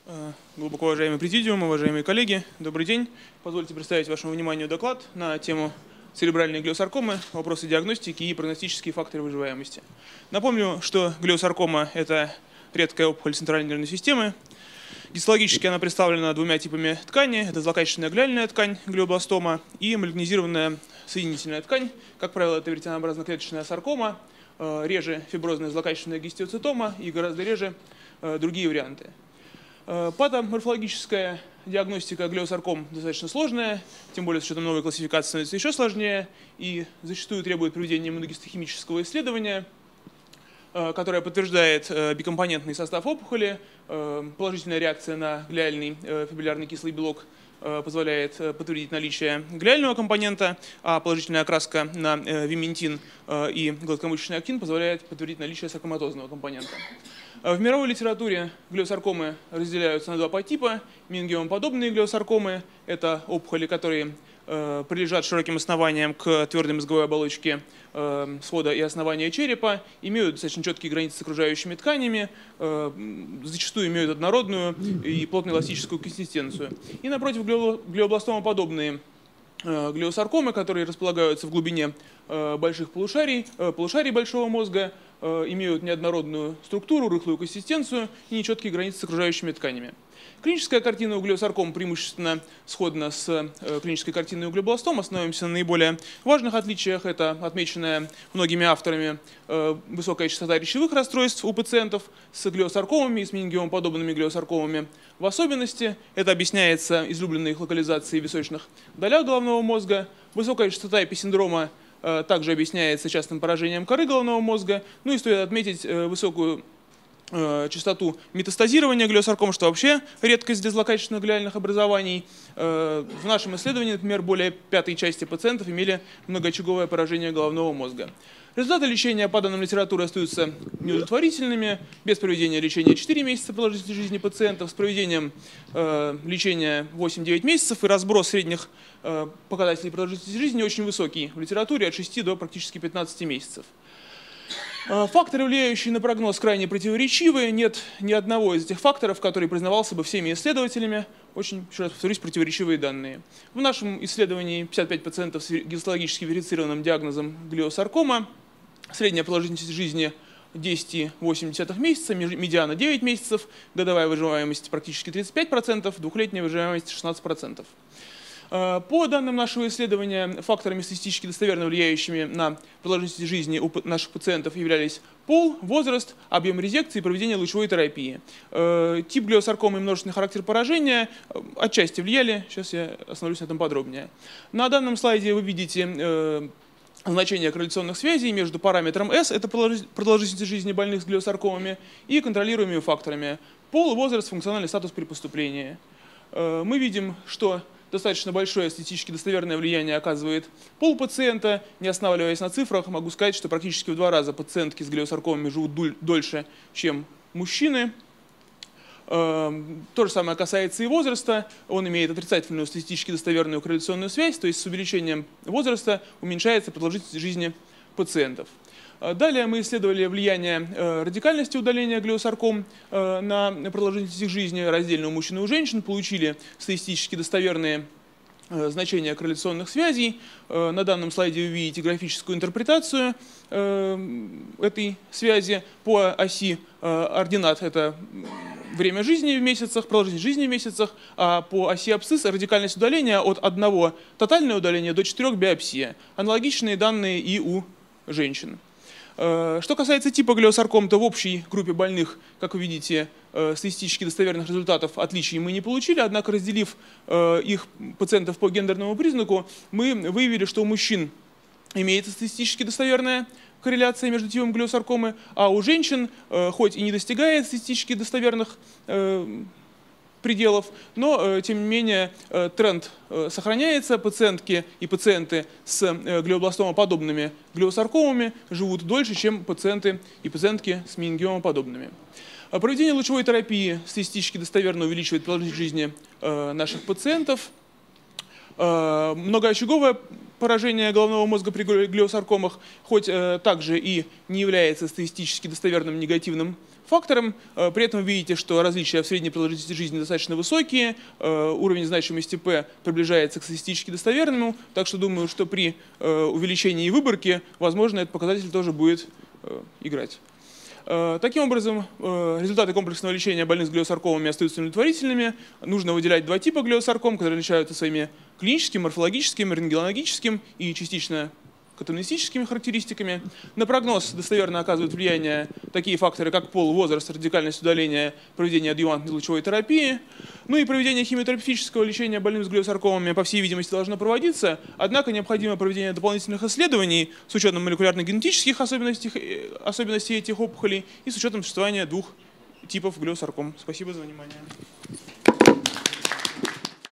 Глубоко уважаемый президиум, уважаемые коллеги, добрый день. Позвольте представить вашему вниманию доклад на тему церебральной глиосаркомы, вопросы диагностики и прогностические факторы выживаемости. Напомню, что глиосаркома – это редкая опухоль центральной нервной системы. Гистологически она представлена двумя типами ткани. Это злокачественная глиальная ткань, глиобластома, и малигнизированная соединительная ткань. Как правило, это веретенообразно-клеточная саркома, реже фиброзная злокачественная гистиоцитома и гораздо реже другие варианты. Патоморфологическая диагностика глиосарком достаточно сложная, тем более с учетом новой классификации становится еще сложнее и зачастую требует проведения иммуногистохимического исследования, которое подтверждает бикомпонентный состав опухоли. Положительная реакция на глиальный фибриллярный кислый белок позволяет подтвердить наличие глиального компонента, а положительная окраска на виментин и гладкомышечный актин позволяет подтвердить наличие саркоматозного компонента. В мировой литературе глиосаркомы разделяются на два подтипа. Менингиомоподобные глиосаркомы – это опухоли, которые прилежат широким основанием к твердой мозговой оболочке свода и основания черепа, имеют достаточно четкие границы с окружающими тканями, зачастую имеют однородную и плотно-эластическую консистенцию. И напротив, глиобластомоподобные глиосаркомы, которые располагаются в глубине больших полушарий большого мозга, имеют неоднородную структуру, рыхлую консистенцию и нечеткие границы с окружающими тканями. Клиническая картина у глиосарком преимущественно сходна с клинической картиной у глиобластома. Остановимся на наиболее важных отличиях. Это отмеченная многими авторами высокая частота речевых расстройств у пациентов с глиосаркомами и с менингиомоподобными глиосаркомами. В особенности это объясняется излюбленной их локализацией в височных долях головного мозга. Высокая частота эписиндрома также объясняется частым поражением коры головного мозга. Ну и стоит отметить высокую частоту метастазирования глиосарком, что вообще редкость для злокачественных глиальных образований. В нашем исследовании, например, более пятой части пациентов имели многоочаговое поражение головного мозга. Результаты лечения по данным литературы остаются неудовлетворительными. Без проведения лечения 4 месяца продолжительности жизни пациентов, с проведением лечения 8-9 месяцев, и разброс средних показателей продолжительности жизни очень высокий в литературе, от 6 до практически 15 месяцев. Факторы, влияющие на прогноз, крайне противоречивы. Нет ни одного из этих факторов, который признавался бы всеми исследователями. Очень, еще раз повторюсь, противоречивые данные. В нашем исследовании 55 пациентов с гистологически верифицированным диагнозом глиосаркома. Средняя продолжительность жизни 10,8 месяца, медиана 9 месяцев, годовая выживаемость практически 35%, двухлетняя выживаемость 16%. По данным нашего исследования, факторами статистически достоверно влияющими на продолжительность жизни у наших пациентов являлись пол, возраст, объем резекции и проведение лучевой терапии. Тип глиосаркомы и множественный характер поражения отчасти влияли, сейчас я остановлюсь на этом подробнее. На данном слайде вы видите значение корреляционных связей между параметром S, это продолжительность жизни больных с глиосаркомами, и контролируемыми факторами пол, возраст, функциональный статус при поступлении. Мы видим, что достаточно большое статистически достоверное влияние оказывает пол пациента. Не останавливаясь на цифрах, могу сказать, что практически в 2 раза пациентки с глиосаркомами живут дольше, чем мужчины. То же самое касается и возраста. Он имеет отрицательную статистически достоверную корреляционную связь, то есть с увеличением возраста уменьшается продолжительность жизни пациентов. Далее мы исследовали влияние радикальности удаления глиосарком на продолжительность их жизни раздельно у мужчин и у женщин, получили статистически достоверные значения корреляционных связей. На данном слайде вы видите графическую интерпретацию этой связи. По оси ординат это время жизни в месяцах, продолжительность жизни в месяцах, а по оси абсцисс радикальность удаления от 1 тотальное удаление до 4 биопсия. Аналогичные данные и у женщин. Что касается типа глиосарком, то в общей группе больных, как вы видите, статистически достоверных результатов отличий мы не получили, однако разделив их пациентов по гендерному признаку, мы выявили, что у мужчин имеется статистически достоверная корреляция между типом глиосаркомы, а у женщин, хоть и не достигает статистически достоверных пределов, но тем не менее тренд сохраняется. Пациентки и пациенты с глиобластомоподобными глиосаркомами живут дольше, чем пациенты и пациентки с менингиомоподобными. Проведение лучевой терапии статистически достоверно увеличивает продолжительность жизни наших пациентов. Многоочаговое поражения головного мозга при глиосаркомах, хоть также и не является статистически достоверным негативным фактором. При этом вы видите, что различия в средней продолжительности жизни достаточно высокие, уровень значимости P приближается к статистически достоверному, так что думаю, что при увеличении выборки, возможно, этот показатель тоже будет играть. Таким образом, результаты комплексного лечения больных с глиосаркомами остаются удовлетворительными. Нужно выделять два типа глиосарком, которые отличаются своими клиническим, морфологическим, рентгенологическим и частично катамнестическими характеристиками. На прогноз достоверно оказывают влияние такие факторы, как пол, возраст, радикальность удаления, проведение адъювантной лучевой терапии. Ну и проведение химиотерапевтического лечения больным с глиосаркомами, по всей видимости, должно проводиться, однако необходимо проведение дополнительных исследований с учетом молекулярно-генетических особенностей этих опухолей и с учетом существования двух типов глиосарком. Спасибо за внимание.